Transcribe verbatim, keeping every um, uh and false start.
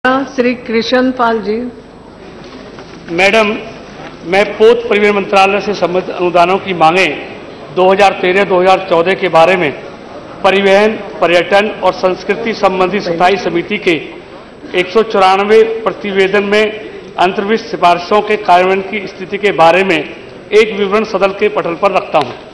Shri Krishna Pal ji. Madam, मैं पोत परिवहन मंत्रालय से संबंधित अनुदानों की मांगें दो हज़ार तेरह दो हज़ार चौदह के बारे में परिवहन, पर्यटन और संस्कृति संबंधी स्थायी समिति के एक सौ चौरानवे प्रतिवेदन में अंतर्विष्ट सिफारिशों के कार्यान्वयन की स्थिति के बारे में एक विवरण सदन के पटल पर रखता हूं।